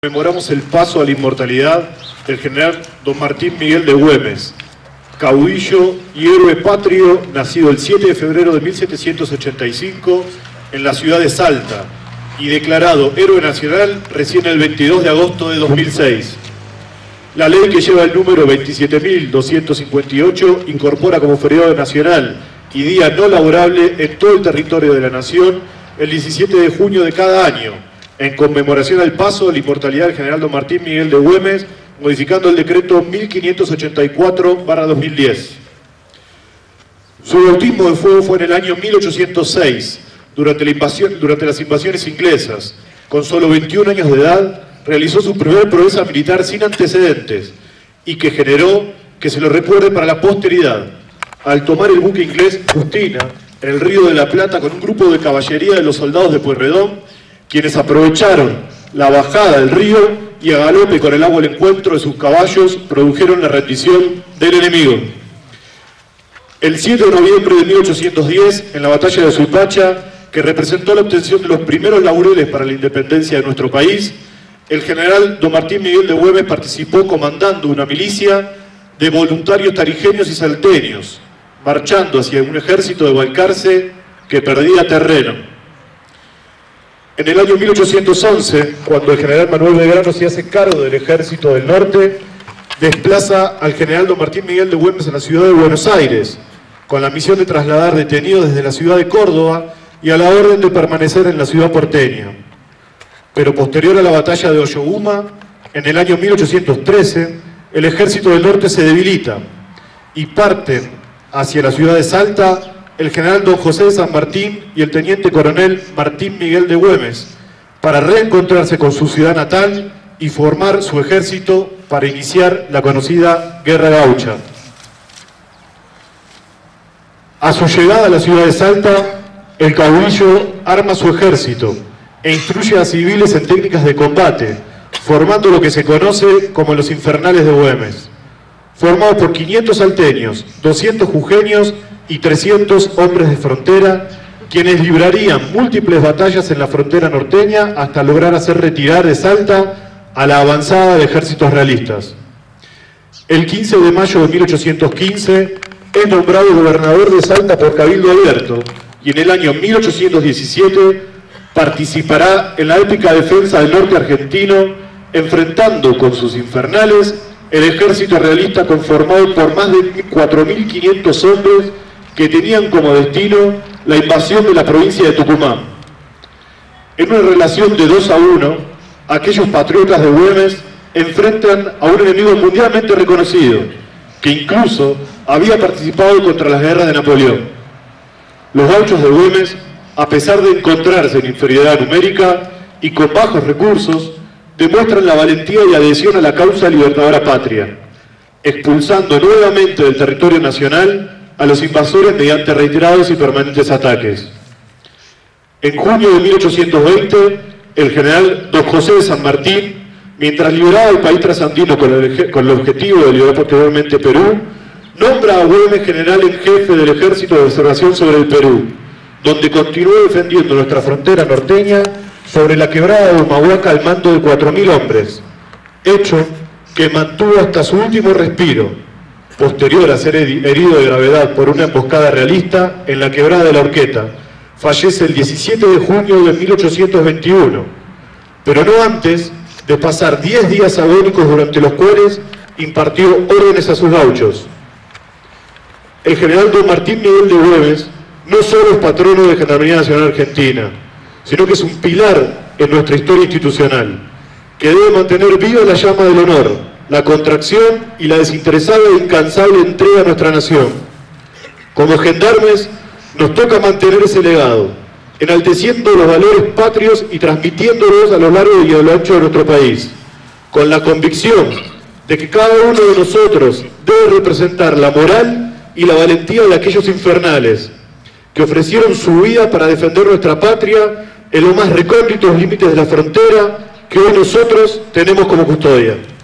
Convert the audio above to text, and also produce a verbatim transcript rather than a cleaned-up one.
Conmemoramos el paso a la inmortalidad del general don Martín Miguel de Güemes, caudillo y héroe patrio, nacido el siete de febrero de mil setecientos ochenta y cinco en la ciudad de Salta y declarado héroe nacional recién el veintidós de agosto de dos mil seis. La ley, que lleva el número veintisiete mil doscientos cincuenta y ocho, incorpora como feriado nacional y día no laborable en todo el territorio de la nación el diecisiete de junio de cada año, en conmemoración al paso de la inmortalidad del general don Martín Miguel de Güemes, modificando el decreto mil quinientos ochenta y cuatro barra dos mil diez. Su bautismo de fuego fue en el año mil ochocientos seis, durante, la invasión, durante las invasiones inglesas. Con solo veintiún años de edad, realizó su primera proeza militar sin antecedentes y que generó que se lo recuerde para la posteridad, al tomar el buque inglés Justina en el Río de la Plata con un grupo de caballería de los soldados de Pueyrredón, quienes aprovecharon la bajada del río y a galope con el agua al encuentro de sus caballos produjeron la rendición del enemigo. El siete de noviembre de mil ochocientos diez, en la batalla de Suipacha, que representó la obtención de los primeros laureles para la independencia de nuestro país, el general don Martín Miguel de Güemes participó comandando una milicia de voluntarios tarijeños y salteños, marchando hacia un ejército de Balcarce que perdía terreno. En el año mil ochocientos once, cuando el general Manuel Belgrano se hace cargo del ejército del norte, desplaza al general don Martín Miguel de Güemes a la ciudad de Buenos Aires, con la misión de trasladar detenidos desde la ciudad de Córdoba y a la orden de permanecer en la ciudad porteña. Pero posterior a la batalla de Oyoguma, en el año mil ochocientos trece, el ejército del norte se debilita y parten hacia la ciudad de Salta el general don José de San Martín y el teniente coronel Martín Miguel de Güemes, para reencontrarse con su ciudad natal y formar su ejército para iniciar la conocida Guerra Gaucha. A su llegada a la ciudad de Salta, el caudillo arma su ejército e instruye a civiles en técnicas de combate, formando lo que se conoce como los Infernales de Güemes, formados por quinientos salteños, doscientos jujeños y trescientos hombres de frontera, quienes librarían múltiples batallas en la frontera norteña hasta lograr hacer retirar de Salta a la avanzada de ejércitos realistas. El quince de mayo de mil ochocientos quince es nombrado gobernador de Salta por Cabildo Abierto y en el año mil ochocientos diecisiete participará en la épica defensa del norte argentino, enfrentando con sus infernales el ejército realista conformado por más de cuatro mil quinientos hombres que tenían como destino la invasión de la provincia de Tucumán. En una relación de dos a uno, aquellos patriotas de Güemes enfrentan a un enemigo mundialmente reconocido, que incluso había participado contra las guerras de Napoleón. Los gauchos de Güemes, a pesar de encontrarse en inferioridad numérica y con bajos recursos, demuestran la valentía y adhesión a la causa libertadora patria, expulsando nuevamente del territorio nacional a los invasores mediante reiterados y permanentes ataques. En junio de mil ochocientos veinte, el general don José de San Martín, mientras liberaba el país trasandino con el, con el objetivo de liberar posteriormente Perú, nombra a Güemes general en jefe del Ejército de Observación sobre el Perú, donde continuó defendiendo nuestra frontera norteña sobre la quebrada de Humahuaca al mando de cuatro mil hombres, hecho que mantuvo hasta su último respiro, posterior a ser herido de gravedad por una emboscada realista en la quebrada de la Horqueta. Fallece el diecisiete de junio de mil ochocientos veintiuno, pero no antes de pasar diez días agónicos durante los cuales impartió órdenes a sus gauchos. El general don Martín Miguel de Güemes no solo es patrono de Gendarmería Nacional Argentina, sino que es un pilar en nuestra historia institucional, que debe mantener viva la llama del honor, la contracción y la desinteresada e incansable entrega a nuestra nación. Como gendarmes, nos toca mantener ese legado, enalteciendo los valores patrios y transmitiéndolos a lo largo y a lo ancho de nuestro país, con la convicción de que cada uno de nosotros debe representar la moral y la valentía de aquellos infernales que ofrecieron su vida para defender nuestra patria en los más recónditos límites de la frontera que hoy nosotros tenemos como custodia.